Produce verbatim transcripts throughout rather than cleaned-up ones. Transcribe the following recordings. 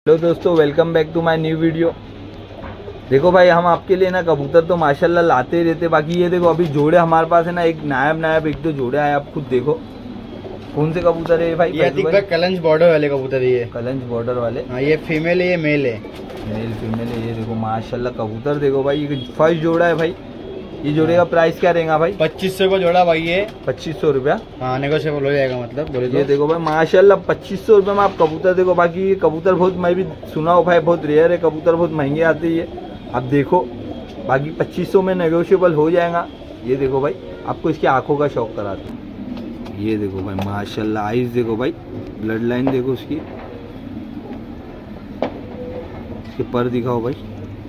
Hello दोस्तों, welcome back to my new video. देखो भाई, हम आपके लिए ना कबूतर तो माशाल्लाह लाते ही रहते। बाकी ये देखो अभी जोड़े हमारे पास है ना, एक नायब नायब एक दो जोड़े आए, आप खुद देखो। कौन से कबूतर है भाई? ये भाई कलंज बॉर्डर वाले कबूतर है। ये कलंज बॉर्डर वाले। हाँ, ये फीमेल है, ये मेल है। मेल फीमेल है। ये देखो माशाल्लाह कबूतर देखो भाई, ये फर्स्ट जोड़ा है भाई। ये जोड़े का प्राइस क्या रहेगा भाई? पच्चीस सौ का जोड़ा भाई। ये पच्चीस सौ रुपया। हाँ, नेगोशिएबल हो जाएगा मतलब बोले तो। ये देखो भाई माशाल्लाह पच्चीस सौ रुपये में आप कबूतर देखो। बाकी ये कबूतर बहुत, मैं भी सुना हूँ भाई, बहुत रेयर है, कबूतर बहुत महंगे आते हैं। आप देखो, बाकी पच्चीस सौ में नेगोशिएबल हो जाएगा। ये देखो भाई, आपको इसकी आंखों का शौक कराते हैं। ये देखो भाई माशाल्लाह, आइज देखो भाई, ब्लड लाइन देखो उसकी। इसके पर दिखाओ भाई।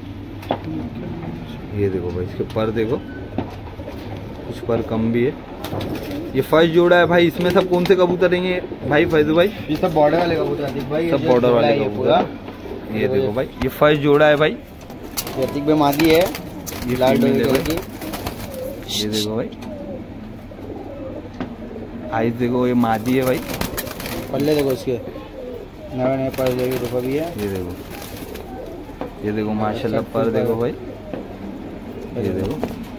ये देखो भाई, इसके पर देखो, कुछ पर कम भी है। ये फर्स्ट जोड़ा है भाई। इसमें सब कौन से कबूतर रहेंगे भाई फैजू भाई? ये सब बॉर्डर वाले कबूतर भाई, सब बॉर्डर वाले कबूतर। ये देखो भाई, ये फर्स्ट जोड़ा है भाई। प्रतीक भाई मादी है, ये लाल फीमेल है डोरी भाई। की। ये देखो भाई, आइस देखो, ये मादी है भाई। पल्ले देखो इसके, नए नए पल्ले की रुपये भी है। ये देखो, ये देखो माशाल्लाह पर देखो भाई। ये देखो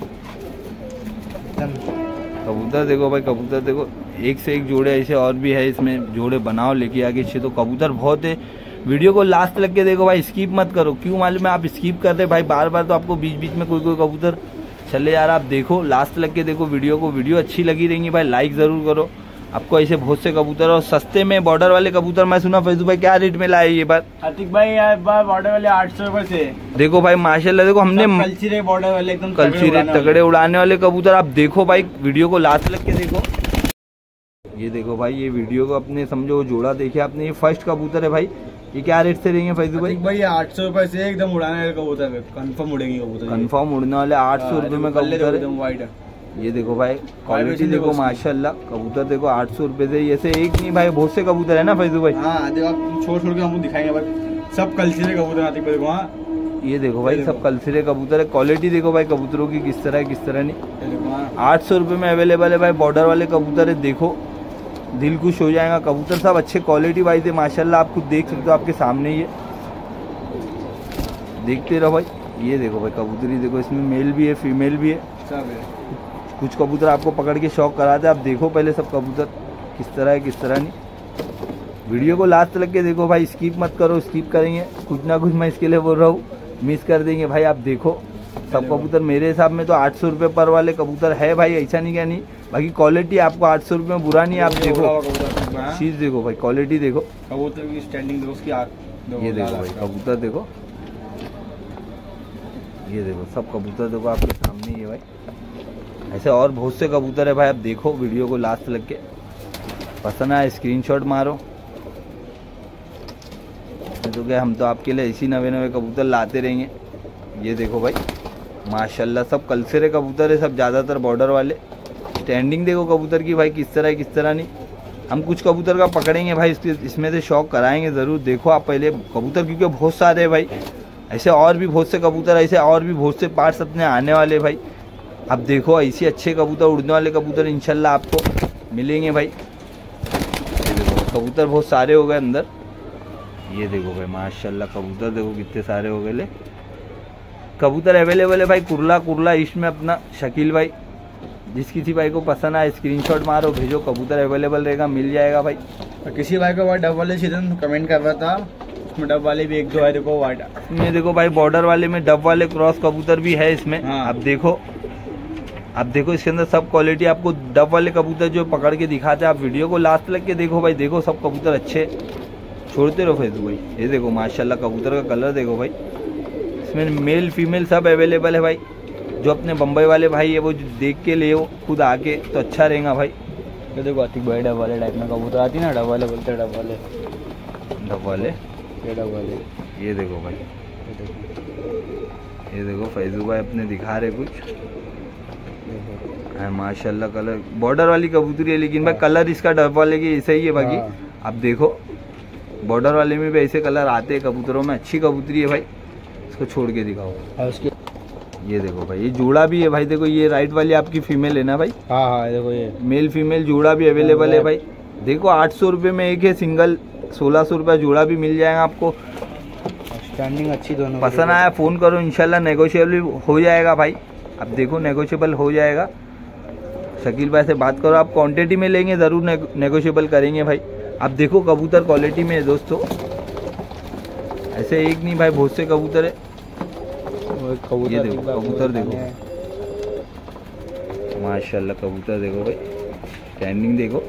कबूतर देखो भाई, कबूतर देखो, एक से एक जोड़े ऐसे और भी है इसमें। जोड़े बनाओ लेके आगे अच्छे। तो कबूतर बहुत है। वीडियो को लास्ट लग के देखो भाई, स्किप मत करो। क्यों मालूम है? आप स्किप कर रहे भाई बार बार, तो आपको बीच बीच में कोई कोई कबूतर चले यार। आप देखो, लास्ट लग के देखो वीडियो को। वीडियो अच्छी लगी रहेंगी भाई, लाइक जरूर करो। आपको ऐसे बहुत से कबूतर और सस्ते में बॉर्डर वाले कबूतर, मैं सुना फैजू भाई क्या रेट में लाए ये बार? आतिक भाई यार बॉर्डर वाले आठ सौ रुपए से। देखो भाई माशाल्लाह, देखो हमने कलचीरे बॉर्डर वाले एकदम कलचीरे तगड़े उड़ाने वाले कबूतर। आप देखो भाई, वीडियो को लास्ट लग के देखो। ये देखो भाई, ये वीडियो को अपने समझो जोड़ा देखे आपने। ये फर्स्ट कबूतर है भाई। ये क्या रेट से रहेंगे फैजू भाई? भाई आठ सौ रुपए से एकदम उड़ाने वाले कबूतर, कंफर्म उड़ेंगे कबूतर। कंफर्म उड़ने वाले आठ सौ रुपए में कबूतर है। व्हाइट। ये देखो भाई, क्वालिटी देखो माशाल्लाह। कबूतर देखो आठ सौ रुपए से। ऐसे एक नहीं भाई, बहुत से कबूतर है ना फैजू भाई। हाँ देखो, आप छोड़ छोड़ के हमको दिखाएंगे भाई, सब कलसीरे कबूतर आते देखो। हाँ, ये देखो भाई, सब कलसीरे कबूतर है। क्वालिटी देखो भाई कबूतरों की किस तरह है, किस तरह नहीं। आठ सौ रुपये में अवेलेबल है भाई। बॉर्डर वाले कबूतर है, देखो दिल खुश हो जाएगा। कबूतर सब अच्छे क्वालिटी वाइज है माशाल्लाह। आप खुद देख सकते हो, आपके सामने ही है, देखते रहो भाई। ये देखो भाई कबूतरी देखो, इसमें मेल भी है, फीमेल भी है, सब है। कुछ कबूतर आपको पकड़ के शौक कराते हैं। आप देखो पहले सब कबूतर किस तरह है, किस तरह नहीं। वीडियो को लास्ट लग के देखो भाई, स्किप मत करो। स्किप करेंगे कुछ ना कुछ मैं इसके लिए बोल रहा हूँ, मिस कर देंगे भाई। आप देखो सब कबूतर मेरे हिसाब में तो आठ सौ रुपये पर वाले कबूतर है भाई, ऐसा नहीं क्या नहीं। बाकी क्वालिटी आपको आठ सौ रुपये में बुरा नहीं। आप देखो चीज़ देखो भाई, क्वालिटी देखो, कबूतर की स्टैंडिंग देखो, उसकी आँख। ये देखो भाई कबूतर देखो, ये देखो सब कबूतर देखो आपके सामने ही है भाई। ऐसे और बहुत से कबूतर है भाई। आप देखो वीडियो को लास्ट लग के, पसंद आए स्क्रीनशॉट मारो। तो क्या, हम तो आपके लिए ऐसी नवे नवे कबूतर लाते रहेंगे। ये देखो भाई माशाल्लाह, सब कलसेरे कबूतर है, सब ज़्यादातर बॉर्डर वाले। स्टैंडिंग देखो कबूतर की भाई, किस तरह है, किस तरह नहीं। हम कुछ कबूतर का पकड़ेंगे भाई, इसके इसमें से शौक कराएंगे ज़रूर। देखो आप पहले कबूतर, क्योंकि बहुत सारे हैं भाई। ऐसे और भी बहुत से कबूतर, ऐसे और भी बहुत से पार्ट्स अपने आने वाले भाई। आप देखो ऐसे अच्छे कबूतर, उड़ने वाले कबूतर इंशाल्लाह आपको मिलेंगे भाई। ये देखो कबूतर बहुत सारे हो गए अंदर। ये देखो भाई माशाल्लाह, कबूतर देखो कितने सारे हो गए ले। कबूतर अवेलेबल है भाई कुरला कुरला ईस्ट में अपना शकील भाई। जिस किसी भाई को पसंद आए स्क्रीनशॉट मारो, भेजो। कबूतर अवेलेबल रहेगा, मिल जाएगा भाई। और किसी भाई को डब वाले सीजन कमेंट कर रहा था, उसमें डब वाले भी एक दो है देखो। वाइट इसमें देखो भाई, बॉर्डर वाले में डब वाले क्रॉस कबूतर भी है इसमें। हाँ। आप देखो, आप देखो इसके अंदर सब क्वालिटी आपको डब वाले कबूतर जो पकड़ के दिखाते हैं। आप वीडियो को लास्ट लग के देखो भाई, देखो सब कबूतर अच्छे, छोड़ते रहो फैजू भाई। ये देखो माशाल्लाह कबूतर का कलर देखो भाई। इसमें मेल फीमेल सब अवेलेबल है भाई। जो अपने बम्बई वाले भाई है वो देख के ले खुद आके तो अच्छा रहेगा भाई। ये देखो आतिक भाई, डब वाले टाइप में कबूतर आती है ना, डब वाले बोलते हैं, डब वाले डब वाले ये डब वाले। ये देखो भाई, ये देखो, ये देखो फैजू भाई अपने दिखा रहे कुछ है माशाल्लाह। कलर बॉर्डर वाली कबूतरी है, लेकिन भाई कलर इसका डब वाले की ऐसा ही है। बाकी आप देखो बॉर्डर वाले में भी ऐसे कलर आते हैं कबूतरों में। अच्छी कबूतरी है भाई, इसको छोड़ के दिखाओ। उसके ये देखो भाई, ये जोड़ा भी है भाई। देखो ये राइट वाली आपकी फीमेल है ना भाई? हाँ हाँ, देखो ये मेल फीमेल जोड़ा भी अवेलेबल है भाई। देखो आठ सौ रुपये में एक है सिंगल, सोलह सौ रुपये जोड़ा भी मिल जाएगा आपको। स्टैंडिंग अच्छी दोनों। पसंद आया फ़ोन करो, इंशाल्लाह नेगोशिएबल हो जाएगा भाई। अब देखो नेगोशिएबल हो जाएगा। शकील भाई से बात करो, आप क्वांटिटी में लेंगे ज़रूर नेगोशिएबल करेंगे भाई। अब देखो कबूतर क्वालिटी में है दोस्तों, ऐसे एक नहीं भाई, बहुत से कबूतर है। ये देखो कबूतर देखो माशाल्लाह, कबूतर देखो भाई, स्टैंडिंग देखो।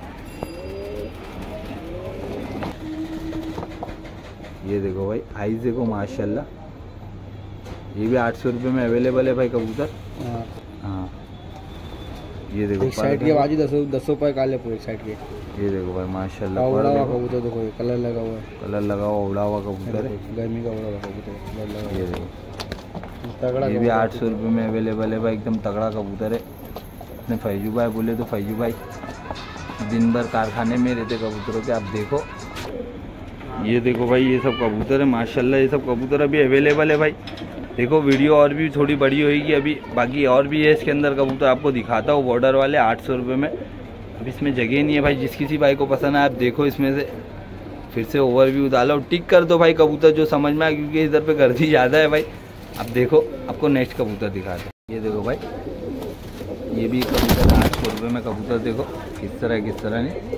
ये देखो भाई आइस देखो माशाल्लाह, ये भी आठ सौ रुपये में अवेलेबल है भाई कबूतर। हाँ ये देखो एक साइड के बाजू दसों दसों पर काले पूरे एक साइड के। ये देखो भाई माशाल्लाह, उड़ा हुआ कबूतर देखो, कलर लगा हुआ है, कलर लगा हुआ उड़ा हुआ कबूतर है, गर्मी का उड़ा हुआ कबूतर। ये देखो तगड़ा, ये भी आठ सौ रुपये में अवेलेबल है भाई, एकदम तगड़ा कबूतर है। अपने फैजू भाई बोले तो फैजू भाई दिन भर कारखाने में रहते कबूतरों के। आप देखो ये देखो भाई, ये सब कबूतर है माशाल्लाह, ये सब कबूतर अभी अवेलेबल है भाई। देखो वीडियो और भी थोड़ी बड़ी होगी अभी, बाकी और भी है इसके अंदर कबूतर, आपको दिखाता हूँ। बॉर्डर वाले आठ सौ रुपये में, अब इसमें जगह नहीं है भाई। जिस किसी भाई को पसंद है आप देखो इसमें से फिर से ओवरव्यू डालो, टिक कर दो भाई कबूतर जो समझ में आए, क्योंकि इधर पे गर्दी ज़्यादा है भाई। अब देखो आपको नेक्स्ट कबूतर दिखाते हैं। ये देखो भाई, ये भी कबूतर आठ सौ रुपये में कबूतर देखो किस तरह किस तरह नहीं।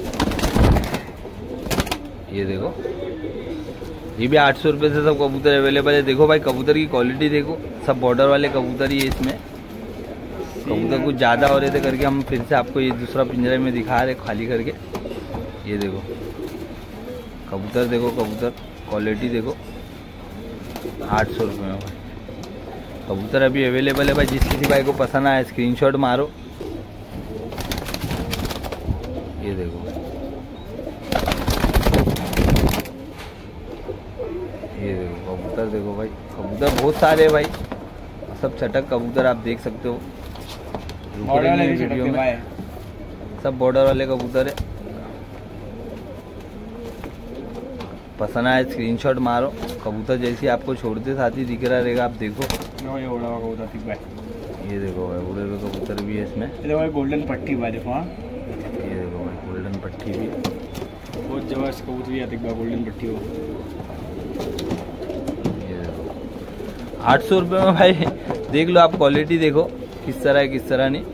ये देखो ये भी आठ सौ रुपये से सब कबूतर अवेलेबल है। देखो भाई कबूतर की क्वालिटी देखो, सब बॉर्डर वाले कबूतर ही है इसमें। कबूतर कुछ ज़्यादा हो रहे थे करके हम फिर से आपको ये दूसरा पिंजरे में दिखा रहे खाली करके। ये देखो कबूतर देखो, कबूतर क्वालिटी देखो आठ सौ रुपये में भाई कबूतर अभी अवेलेबल है भाई। जिस किसी भाई को पसंद आया स्क्रीनशॉट मारो। ये देखो ये देखो कबूतर देखो भाई, कबूतर बहुत सारे हैं भाई, सब चटक कबूतर आप देख सकते हो वीडियो में। सब बॉर्डर वाले कबूतर है, पसंद आए स्क्रीनशॉट मारो। कबूतर जैसे आपको छोड़ते साथ ही दिख रहा रहेगा। आप देखो ये उड़ा हुआ कबूतर ठीक भाई, ये देखो भाई उड़े हुए कबूतर भी है इसमें। ये देखो गोल्डन पट्टी भाई देखो। हाँ ये देखो भाई गोल्डन पट्टी भी, बहुत जबरदस्त कबूतर भी आती है गोल्डन पट्टी हो। ये देखो आठ सौ रुपये में भाई, देख लो आप क्वालिटी देखो किस तरह है किस तरह नहीं।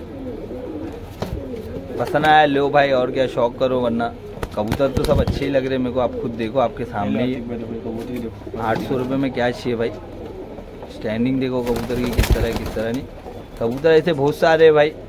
पसंद आया लो भाई, और क्या शौक करो, वरना कबूतर तो सब अच्छे ही लग रहे हैं मेरे को। आप खुद देखो आपके सामने ही आठ सौ रुपये में क्या चाहिए भाई। स्टैंडिंग देखो कबूतर की किस तरह किस तरह नहीं। कबूतर ऐसे बहुत सारे हैं भाई।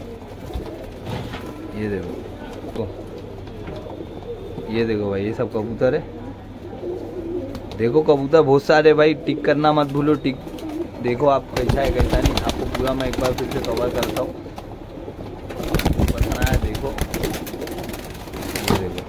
ये देखो तो ये देखो भाई, ये सब कबूतर है। देखो कबूतर बहुत सारे भाई, टिक करना मत भूलो। टिक देखो आप कैसा है कैसा नहीं, आपको पूरा मैं एक बार फिर से कवर करता हूँ। पसंद आया देखो, ये देखो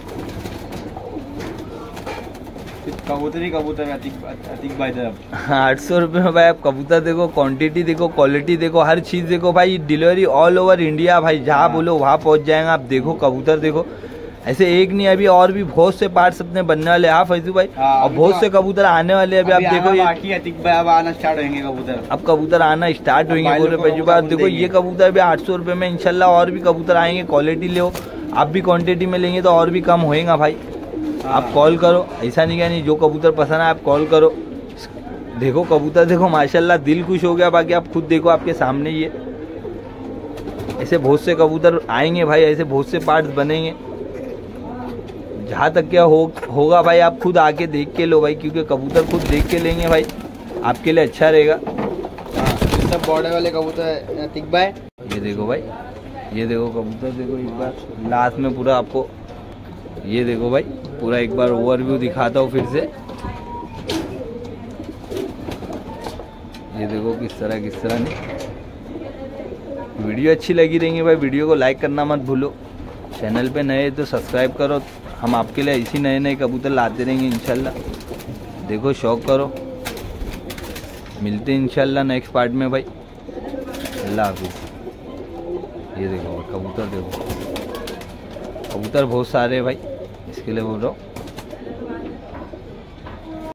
कबूतर ही कबूतर है अतीक भाई तरफ। आठ सौ रुपये में भाई आप कबूतर देखो, क्वांटिटी देखो, क्वालिटी देखो, हर चीज़ देखो भाई। डिलीवरी ऑल ओवर इंडिया भाई, जहाँ बोलो वहाँ पहुँच जाएगा। आप देखो कबूतर देखो, ऐसे एक नहीं अभी और भी बहुत से पार्ट्स अपने बनने वाले। हाँ फैजू भाई, और बहुत से कबूतर आने वाले अभी। आप देखो ये अतीक भाई अब आना स्टार्ट होंगे कबूतर, अब कबूतर आना स्टार्ट होंगे बोले फैजू भाई। देखो ये कबूतर भी आठ सौ रुपये में, इंशाल्लाह और भी कबूतर आएंगे। क्वालिटी लो आप भी, क्वांटिटी में लेंगे तो और भी कम होएगा भाई। आप कॉल करो, ऐसा नहीं क्या नहीं, जो कबूतर पसंद है आप कॉल करो। देखो कबूतर देखो माशाल्लाह, दिल खुश हो गया। बाकी आप खुद देखो आपके सामने ही है। ऐसे बहुत से कबूतर आएंगे भाई, ऐसे बहुत से पार्ट्स बनेंगे। जहाँ तक क्या हो होगा भाई, आप खुद आके देख के लो भाई, क्योंकि कबूतर खुद देख के लेंगे भाई, आपके लिए अच्छा रहेगा। हाँ सब बॉर्डर वाले कबूतर अतीक भाई। ये देखो भाई, ये देखो कबूतर देखो एक बार लास्ट में पूरा आपको। ये देखो भाई पूरा एक बार ओवरव्यू दिखाता हूँ फिर से। ये देखो किस तरह किस तरह नहीं। वीडियो अच्छी लगी रहेंगी भाई, वीडियो को लाइक करना मत भूलो। चैनल पे नए तो सब्सक्राइब करो, हम आपके लिए इसी नए नए कबूतर लाते रहेंगे इंशाल्लाह। देखो शौक करो, मिलते हैं इंशाल्लाह नेक्स्ट पार्ट में भाई। अल्लाह हाफिज़। ये देखो कबूतर देखो, कबूतर बहुत सारे हैं भाई, इसके लिए बोल रहा हूँ।